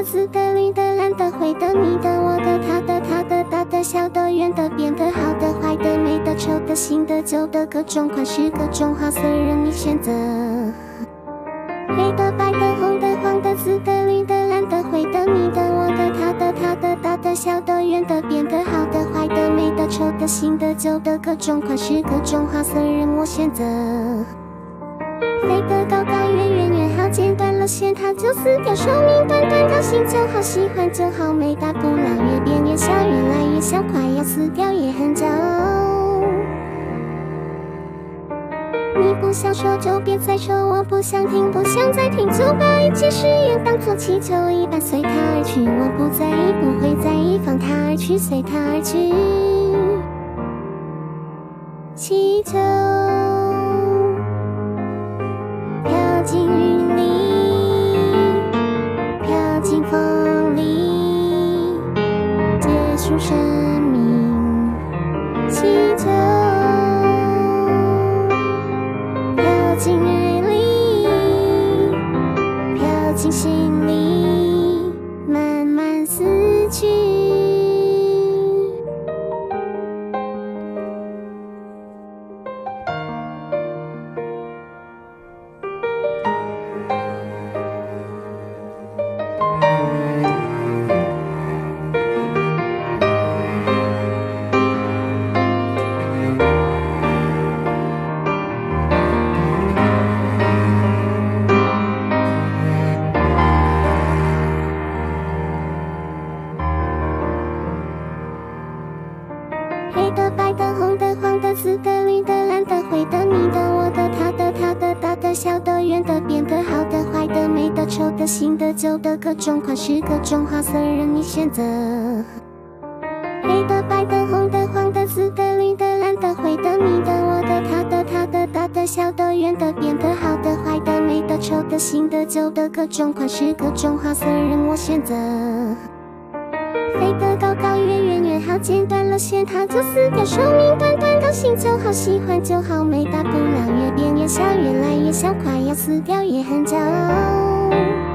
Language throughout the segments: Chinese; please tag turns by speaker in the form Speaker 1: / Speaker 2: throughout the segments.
Speaker 1: 紫的、绿的、蓝的、灰的、你的、我的、他的、他的、大的、小的、圆的、扁的、好的、坏的、美的、丑的、新的、旧的，各种款式、各种花色任你选择。黑的、白的、红的、黄的、紫的、绿的、蓝的、灰的、你的、我的、他的、他的、大的、小的、圆的、扁的、好的、坏的、美的、丑的、新的、旧的，各种款式、各种花色任我选择。飞得高高，远远远好，剪断了线它就死掉，寿命短短，高兴就好，喜欢就好，没大不了，越变越小，越来越小，快要死掉也很骄傲。你不想说就别再说，我不想听，不想再听，就把一切誓言当作气球一般随它而去，我不在意，不会在意，放它而去，随它而去。气球飘进雨里，飘进风里，结束生命。气球飘进雨里，飘进心里，慢慢死去。黑的、白的、红的、黄的、紫的、绿的、蓝的、灰的、你的、我的、他的、他的、大的、小的、圆的、扁的、好的、坏的、美的、丑的、新的、旧的，各种款式、各种花色任你选择。黑的、白的、红的、黄的、紫的、绿的、蓝的、灰的、你的、我的、他的、他的、大的、小的、圆的、扁的、好的、坏的、美的、丑的、新的、旧的，各种款式、各种花色任我选择。飞得高高，远远远好，剪断了线它就死掉，寿命短短，高兴就好，喜欢就好，没大不了，越变越小，越来越小，快要死掉也很骄傲。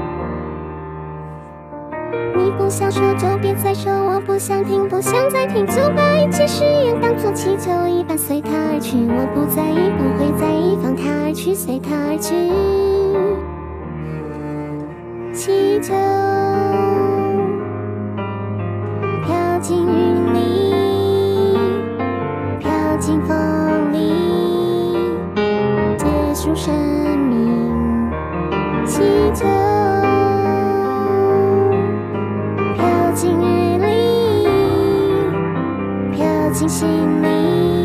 Speaker 1: 你不想说就别再说，我不想听，不想再听，就把一切誓言当作气球一般随它而去，我不在意，不会在意，放它而去，随它而去。气球飘进雨里，飘进风里，结束生命。气球飘进雨里，飘进心里。